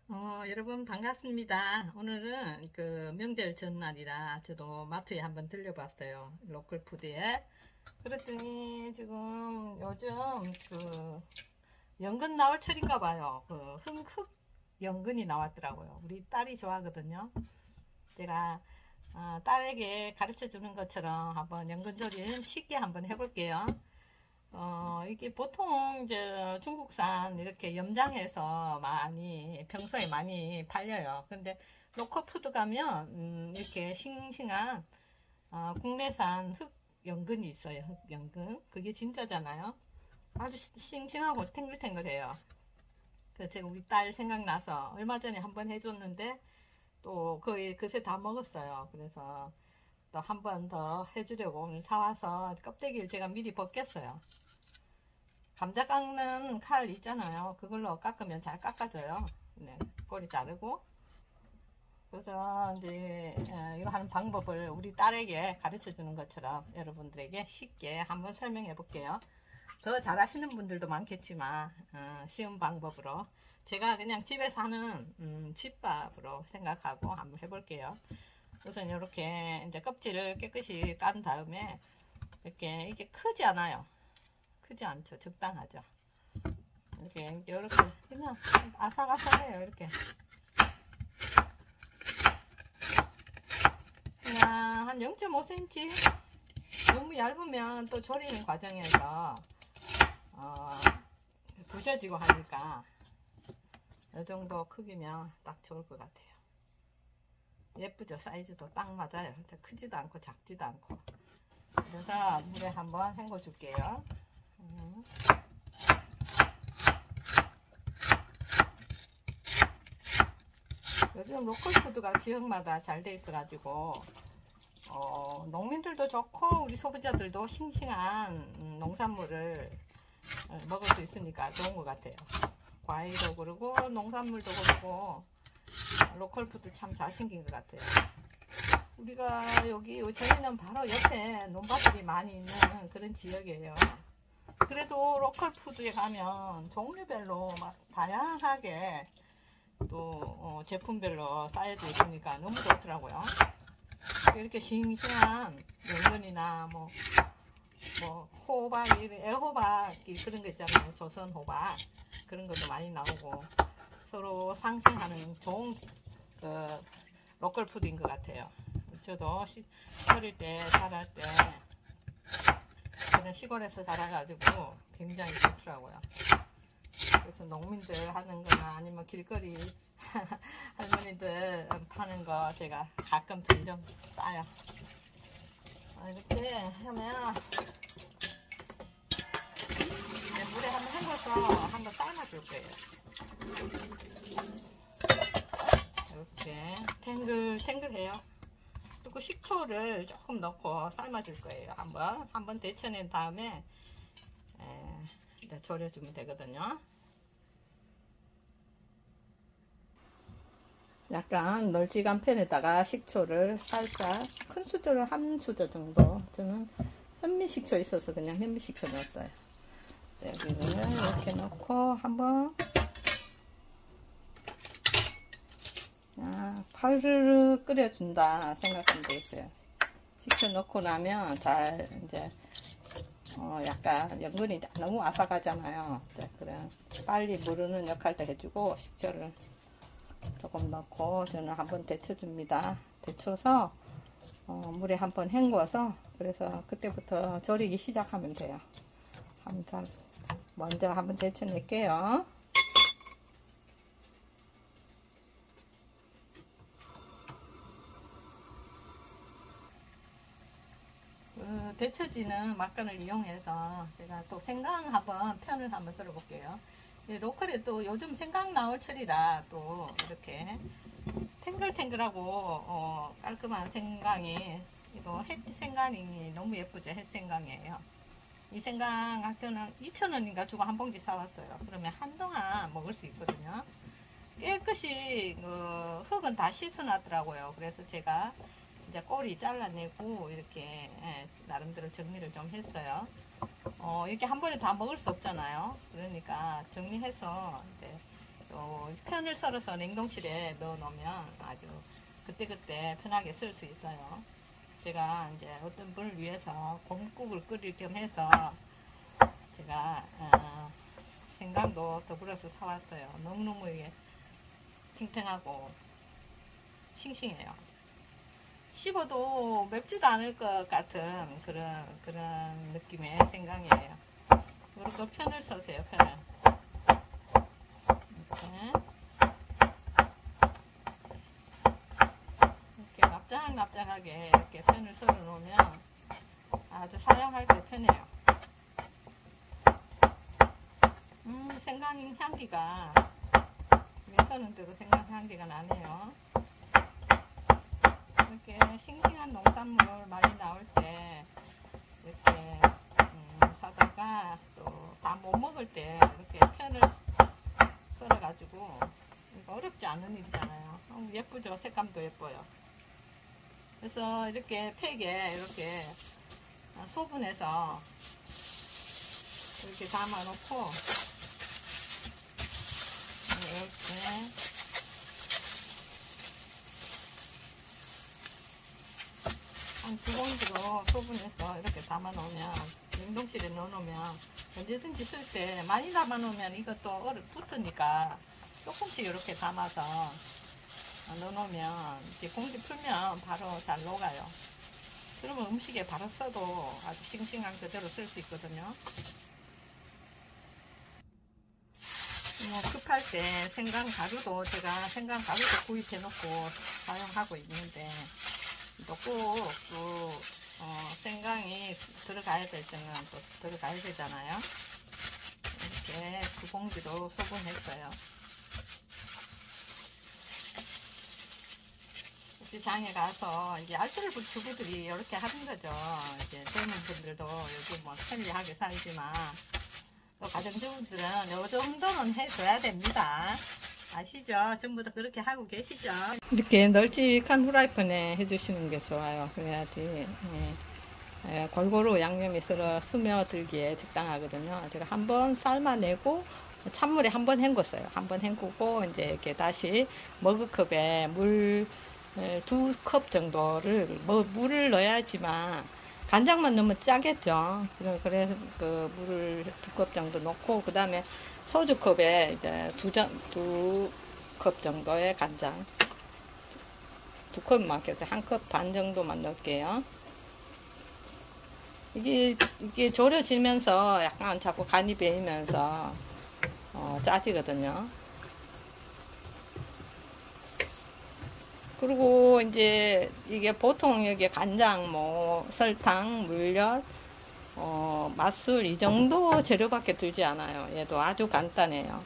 여러분 반갑습니다. 오늘은 그 명절 전날이라 저도 마트에 한번 들려봤어요. 로컬 푸드에. 그랬더니 지금 요즘 그 연근 나올 철인가 봐요. 그 흑 연근이 나왔더라고요. 우리 딸이 좋아하거든요. 제가 딸에게 가르쳐 주는 것처럼 한번 연근조림 쉽게 한번 해볼게요. 이게 보통 이제 중국산 이렇게 염장해서 많이 평소에 많이 팔려요. 근데 로컬푸드 가면 이렇게 싱싱한 국내산 흑연근이 있어요. 흑연근 그게 진짜잖아요. 아주 싱싱하고 탱글탱글해요. 그래서 제가 우리 딸 생각나서 얼마 전에 한번 해줬는데 또 거의 그새 다 먹었어요. 그래서 또 한 번 더 해주려고 오늘 사와서 껍데기를 제가 미리 벗겼어요. 감자 깎는 칼 있잖아요. 그걸로 깎으면 잘 깎아져요. 네, 꼬리 자르고. 그래서 이제 이거 하는 방법을 우리 딸에게 가르쳐 주는 것처럼 여러분들에게 쉽게 한번 설명해 볼게요. 더 잘하시는 분들도 많겠지만 쉬운 방법으로 제가 그냥 집에서 하는 집밥으로 생각하고 한번 해볼게요. 우선 이렇게 이제 껍질을 깨끗이 깐 다음에 이게 크지 않아요. 크지 않죠. 적당하죠. 이렇게 그냥 아삭아삭해요. 이렇게 그냥 한 0.5cm. 너무 얇으면 또 조리는 과정에서 부셔지고 하니까 이 정도 크기면 딱 좋을 것 같아요. 예쁘죠? 사이즈도 딱 맞아요. 크지도 않고 작지도 않고. 그래서 물에 한번 헹궈 줄게요. 요즘 로컬푸드가 지역마다 잘 돼 있어가지고 농민들도 좋고 우리 소비자들도 싱싱한 농산물을 먹을 수 있으니까 좋은 것 같아요. 과일도 그러고 농산물도 그러고 로컬푸드 참 잘 생긴 것 같아요. 우리가 저희는 바로 옆에 논밭들이 많이 있는 그런 지역이에요. 그래도 로컬푸드에 가면 종류별로 막 다양하게 또 제품별로 쌓여져 있으니까 너무 좋더라고요. 이렇게 싱싱한 연근이나 뭐 호박, 애호박 그런 거 있잖아요. 조선 호박 그런 것도 많이 나오고 서로 상생하는 좋은 그 로컬 푸드인 것 같아요. 저도 어릴 때 자랄 때 그냥 시골에서 자라가지고 굉장히 좋더라고요. 그래서 농민들 하는 거나 아니면 길거리 할머니들 파는 거 제가 가끔 좀 싸요. 이렇게 하면 물에 한번 헹궈서 한번 삶아줄 거예요. 이렇게 탱글탱글해요. 그리고 식초를 조금 넣고 삶아줄 거예요. 한번 데쳐낸 다음에 이제 졸여주면 되거든요. 약간 널찍한 팬에다가 식초를 살짝 큰 수저로 한 수저 정도, 저는 현미식초 있어서 그냥 현미식초 넣었어요. 여기를 이렇게 넣고 한번 파르르 끓여준다 생각하면 되겠어요. 식초 넣고 나면 잘 이제 약간 연근이 너무 아삭하잖아요. 그래 빨리 무르는 역할도 해주고 식초를 조금 넣고 저는 한번 데쳐줍니다. 데쳐서 물에 한번 헹궈서 그래서 그때부터 절이기 시작하면 돼요. 먼저 한번 데쳐낼게요. 데쳐지는 막간을 이용해서 제가 또 생강 편을 한번 썰어 볼게요. 로컬에 또 요즘 생강 나올 철이라 또 이렇게 탱글탱글하고 깔끔한 생강이, 이거 햇생강이 너무 예쁘죠. 햇생강이에요. 이 생강 저는 2,000원인가 주고 한 봉지 사왔어요. 그러면 한동안 먹을 수 있거든요. 깨끗이 흙은 다 씻어놨더라고요. 그래서 제가 이제 꼬리 잘라내고 이렇게 나름대로 정리를 좀 했어요. 이렇게 한 번에 다 먹을 수 없잖아요. 그러니까 정리해서 이제 또 편을 썰어서 냉동실에 넣어 놓으면 아주 그때그때 편하게 쓸 수 있어요. 제가 이제 어떤 분을 위해서 곰국을 끓일 겸 해서 제가 생강도 더불어서 사왔어요. 너무너무 이게 탱탱하고 싱싱해요. 씹어도 맵지도 않을 것 같은 그런 느낌의 생강이에요. 이렇게 편을 써세요. 편을 이렇게 납작납작하게 이렇게 편을 썰어 놓으면 아주 사용할 때 편해요. 생강 향기가 써는데도 생강 향기가 나네요. 이렇게 싱싱한 농산물 많이 나올 때 이렇게 사다가 또 다 못 먹을 때 이렇게 편을 썰어 가지고 이거 어렵지 않은 일이잖아요. 예쁘죠? 색감도 예뻐요. 그래서 이렇게 팩에 이렇게 소분해서 이렇게 담아 놓고 이렇게 한 2봉지로 소분해서 이렇게 담아 놓으면 냉동실에 넣어 놓으면 언제든지 쓸 때 많이 담아 놓으면 이것도 붙으니까 조금씩 이렇게 담아서 넣어 놓으면 이제 공기 풀면 바로 잘 녹아요. 그러면 음식에 바로 써도 아주 싱싱한 그대로 쓸 수 있거든요. 뭐 급할 때 생강가루도 제가 생강가루도 구입해 놓고 사용하고 있는데 또 꼭 생강이 들어가야 될 때는 또 들어가야 되잖아요. 이렇게 2봉지로 소분했어요. 장에 가서 이제 알뜰 주부들이 이렇게 하는 거죠. 이제 젊은 분들도 요즘 뭐 편리하게 살지만 또 가정주부들은 요 정도는 해줘야 됩니다. 아시죠? 전부 다 그렇게 하고 계시죠? 이렇게 널찍한 후라이팬에 해주시는 게 좋아요. 그래야지 골고루 양념이 스며들기에 적당하거든요. 제가 한번 삶아내고 찬물에 한번 헹궜어요. 한번 헹구고 이제 이렇게 다시 머그컵에 물 2컵 정도를 물을 넣어야지만 간장만 넣으면 짜겠죠. 그래서 그 물을 2컵 정도 넣고 그 다음에 소주컵에 이제 2컵 정도의 간장 2컵 많겠죠. 1컵 반 정도만 넣을게요. 이게 졸여지면서 약간 자꾸 간이 배이면서 짜지거든요. 그리고 이제 이게 보통 여기 간장, 뭐 설탕, 물엿, 맛술 이 정도 재료밖에 들지 않아요. 얘도 아주 간단해요.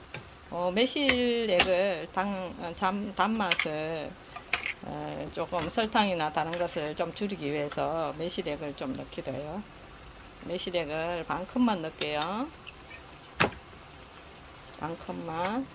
매실액을 단맛을 조금 설탕이나 다른 것을 좀 줄이기 위해서 매실액을 좀 넣기도 해요. 매실액을 반 컵만 넣을게요. 반 컵만.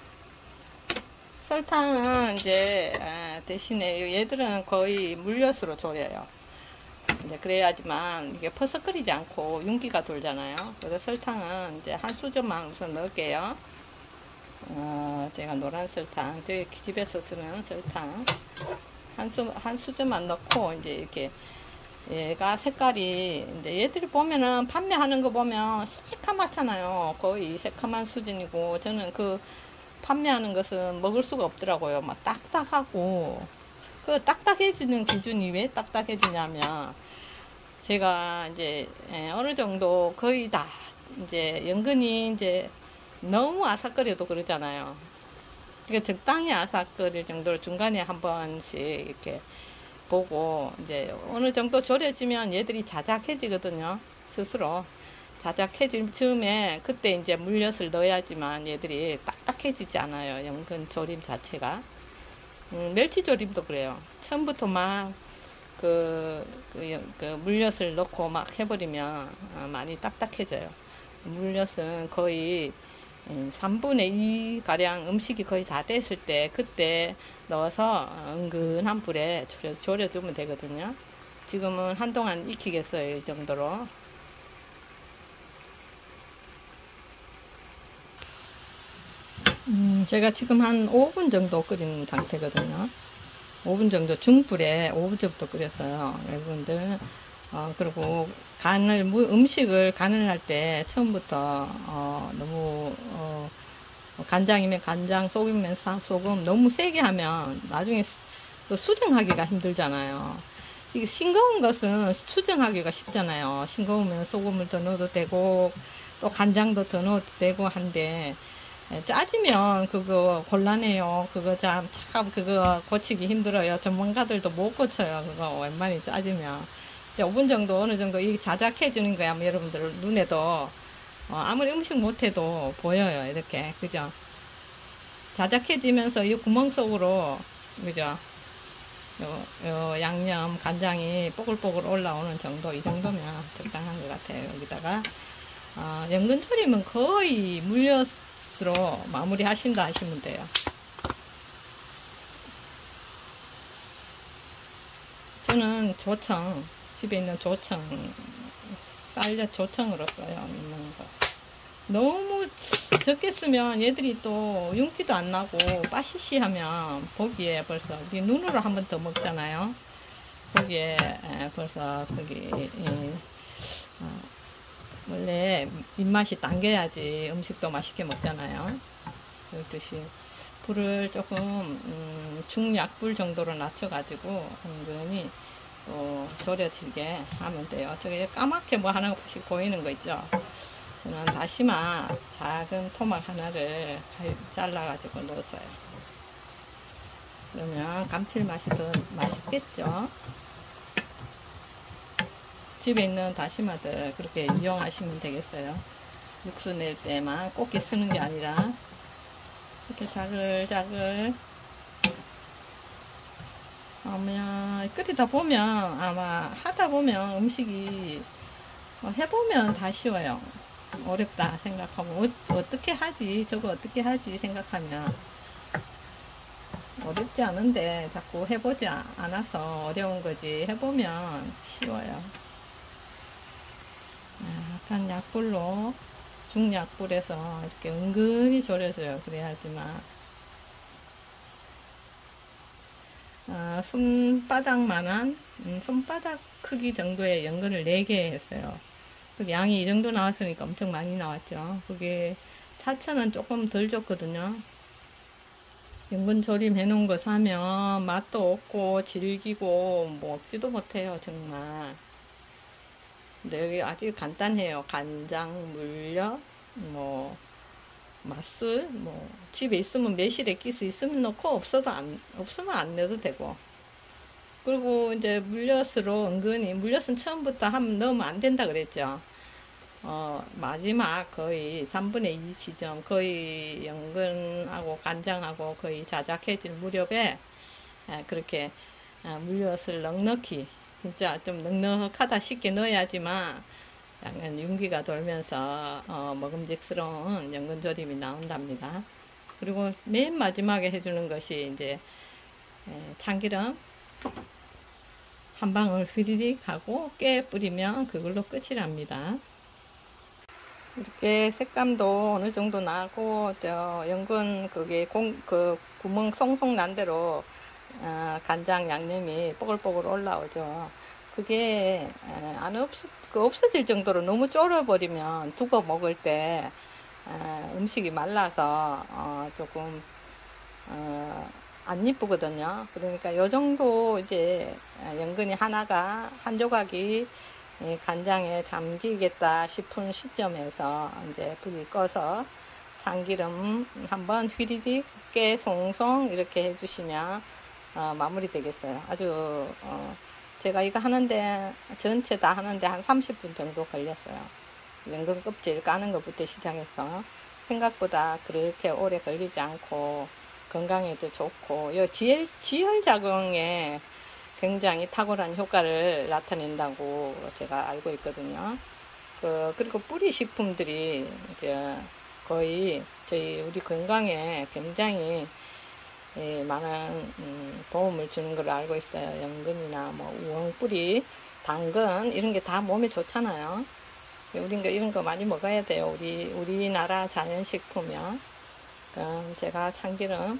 설탕은 이제 대신에 얘들은 거의 물엿으로 졸여요. 이제 그래야지만 이게 퍼석거리지 않고 윤기가 돌잖아요. 그래서 설탕은 이제 한 수저만 우선 넣을게요. 제가 노란 설탕, 저희 집에서 쓰는 설탕 한 수저만 넣고 이제 이렇게 얘가 색깔이 이제 얘들이 보면은 판매하는 거 보면 새카맣잖아요. 거의 새카만 수준이고 저는 그 판매하는 것은 먹을 수가 없더라고요. 막 딱딱하고 그 딱딱해지는 기준이 왜 딱딱해지냐면 제가 이제 어느 정도 거의 다 이제 연근이 이제 너무 아삭거려도 그러잖아요. 그러니까 적당히 아삭거릴 정도로 중간에 한 번씩 이렇게 보고 이제 어느 정도 졸여지면 얘들이 자작해지거든요. 스스로 자작해질 즈음에 그때 이제 물엿을 넣어야지만 얘들이 딱딱해지지 않아요. 연근 조림 자체가. 멸치 조림도 그래요. 처음부터 막 그 물엿을 넣고 막 해버리면 많이 딱딱해져요. 물엿은 거의 3분의 2 가량 음식이 거의 다 됐을 때 그때 넣어서 은근한 불에 졸여두면 되거든요. 지금은 한동안 익히겠어요. 이 정도로. 제가 지금 한 5분 정도 끓인 상태거든요. 5분 정도 중불에 5분 정도 끓였어요. 여러분들. 그리고 음식을 간을 할 때 처음부터 너무 간장이면 간장, 소금이면 소금 너무 세게 하면 나중에 또 수정하기가 힘들잖아요. 이게 싱거운 것은 수정하기가 쉽잖아요. 싱거우면 소금을 더 넣어도 되고 또 간장도 더 넣어도 되고 한데 짜지면 그거 곤란해요. 그거 고치기 힘들어요. 전문가들도 못 고쳐요. 그거 웬만히 짜지면. 이제 5분 정도 어느 정도 이 자작해지는 거야. 뭐 여러분들 눈에도 아무리 음식 못해도 보여요. 이렇게 그죠? 자작해지면서 이 구멍 속으로 그죠? 양념 간장이 뽀글뽀글 올라오는 정도, 이 정도면 적당한 것 같아요. 여기다가 연근조림은 거의 물엿으로 마무리 하신다 하시면 돼요. 저는 집에 있는 쌀엿 조청으로 써요. 넣는 거. 너무 적게 쓰면 얘들이 또 윤기도 안 나고 빠시시 하면 보기에 벌써 눈으로 한 번 더 먹잖아요. 거기에 벌써 원래 입맛이 당겨야지 음식도 맛있게 먹잖아요. 그렇듯이 불을 조금 중약불 정도로 낮춰가지고 은근히 또 졸여지게 하면 돼요. 저기 까맣게 뭐 하나씩 보이는 거 있죠. 저는 다시마 작은 토막 하나를 잘라가지고 넣었어요. 그러면 감칠맛이 더 맛있겠죠. 집에 있는 다시마들 그렇게 이용하시면 되겠어요. 육수 낼 때만 꼭 쓰는 게 아니라 이렇게 자글자글 끓이다 보면 하다 보면 음식이 해보면 다 쉬워요. 어렵다 생각하면 어떻게 하지 저거 어떻게 하지 생각하면 어렵지 않은데 자꾸 해보지 않아서 어려운 거지. 해보면 쉬워요. 약간 약불로 중약불에서 이렇게 은근히 졸여줘요. 그래야지만 손바닥만한 손바닥 크기 정도의 연근을 4개 했어요. 양이 이 정도 나왔으니까 엄청 많이 나왔죠. 그게 4,000원 조금 덜 줬거든요. 연근 조림 해놓은 거 사면 맛도 없고 질기고 먹지도 못해요 정말. 근데 여기 아주 간단해요. 간장, 물엿, 맛술, 집에 있으면 매실에 끼수 있으면 넣고 없으면 안 넣어도 되고. 그리고 이제 물엿은 처음부터 넣으면 안 된다 그랬죠. 마지막 거의 3분의 2 지점, 거의 연근하고 간장하고 거의 자작해질 무렵에 그렇게 물엿을 넉넉히, 진짜 좀 넉넉하다 쉽게 넣어야지만 약간 윤기가 돌면서 먹음직스러운 연근조림이 나온답니다. 그리고 맨 마지막에 해주는 것이 이제 참기름 한 방울 휘리릭 하고 깨 뿌리면 그걸로 끝이랍니다. 이렇게 색감도 어느 정도 나고 연근 그 구멍 송송 난 대로 간장 양념이 뽀글뽀글 올라오죠. 그게 없어질 정도로 너무 졸여버리면 두고 먹을 때 음식이 말라서 조금 안 이쁘거든요. 그러니까 요 정도 이제 연근이 한 조각이 간장에 잠기겠다 싶은 시점에서 이제 불을 꺼서 참기름 한번 휘리릭 깨 송송 이렇게 해주시면 마무리 되겠어요. 아주 제가 이거 하는데 전체 다 하는데 한 30분 정도 걸렸어요. 연근 껍질 까는 것부터 시작해서 생각보다 그렇게 오래 걸리지 않고 건강에도 좋고 지혈 작용에 굉장히 탁월한 효과를 나타낸다고 제가 알고 있거든요. 그리고 뿌리 식품들이 이제 거의 우리 건강에 굉장히 많은 도움을 주는 걸 알고 있어요. 연근이나 우엉뿌리, 당근 이런 게 다 몸에 좋잖아요. 우린 이런 거 많이 먹어야 돼요. 우리나라 자연식품이요. 그럼 제가 참기름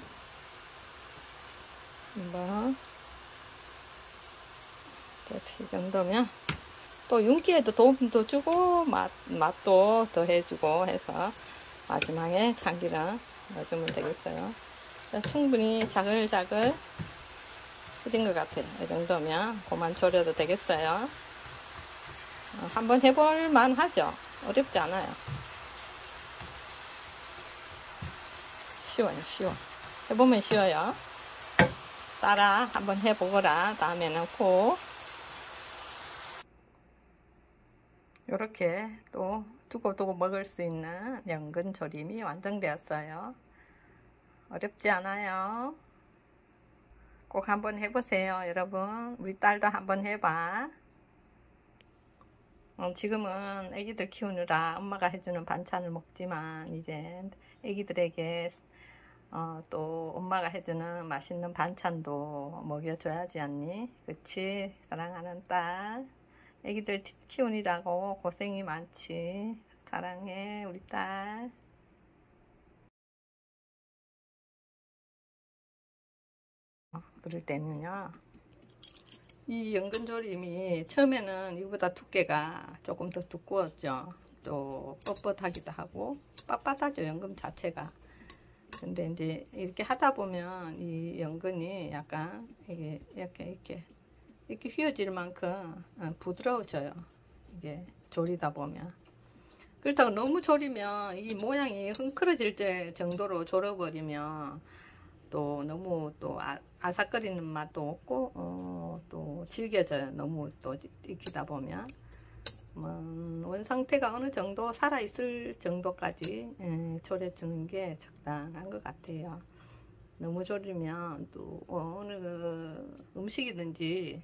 한번 이 정도면 또 윤기에도 도움도 주고 맛도 더 해주고 해서 마지막에 참기름 넣어주면 되겠어요. 충분히 자글자글 해진 것 같아요. 이 정도면 그만 졸여도 되겠어요. 한번 해볼 만하죠. 어렵지 않아요. 쉬워요, 쉬워. 해보면 쉬워요. 따라 한번 해보거라. 다음에는 꼭 이렇게 또 두고두고 먹을 수 있는 연근 조림이 완성되었어요. 어렵지 않아요. 꼭 한번 해보세요, 여러분. 우리 딸도 한번 해봐. 지금은 애기들 키우느라 엄마가 해주는 반찬을 먹지만 이제 애기들에게 또 엄마가 해주는 맛있는 반찬도 먹여줘야지 않니? 그치? 사랑하는 딸. 애기들 키우느라고 고생이 많지. 사랑해, 우리 딸. 그럴 때는요, 이 연근조림이 처음에는 이보다 두께가 조금 더 두꺼웠죠. 또 뻣뻣하기도 하고 빳빳하죠, 연근 자체가. 근데 이제 이렇게 하다 보면 이 연근이 약간 이렇게 휘어질 만큼 부드러워져요. 이게 조리다 보면. 그렇다고 너무 졸이면 이 모양이 흥크러질 정도로 졸여버리면 또 너무 또 아삭거리는 맛도 없고 또 질겨져요. 너무 또 익히다 보면 원상태가 어느 정도 살아있을 정도까지 졸여주는 게 적당한 것 같아요. 너무 졸이면 또 어느 음식이든지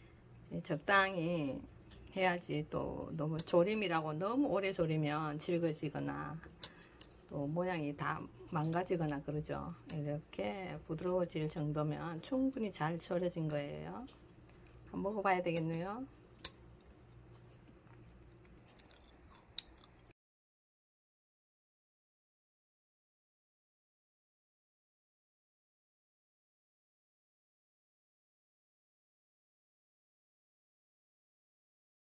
적당히 해야지. 또 너무 조림이라고 너무 오래 졸이면 질겨지거나 또 모양이 다 망가지거나 그러죠. 이렇게 부드러워질 정도면 충분히 잘 졸여진 거예요. 한번 먹어봐야 되겠네요.